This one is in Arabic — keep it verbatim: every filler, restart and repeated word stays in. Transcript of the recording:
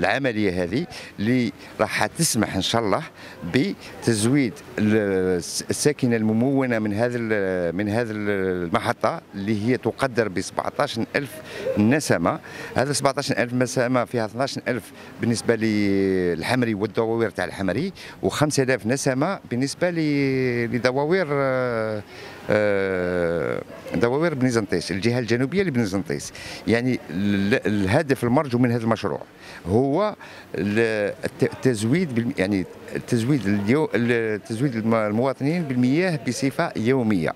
العمليه هذه اللي راح تسمح ان شاء الله بتزويد الساكنه الممونه من هذا من هذه المحطه اللي هي تقدر ب سبعطاش ألف نسمه. هذا سبعطاش ألف نسمه فيها اثناش ألف بالنسبه للحمري والدواوير تاع الحمري، وخمسة آلاف نسمه بالنسبه لدواوير دواوير بنزنطيس، الجهه الجنوبيه لبنزنطيس. يعني الهدف المرجو من هذا المشروع هو التزويد، يعني تزويد اليو تزويد المواطنين بالمياه بصفه يوميه.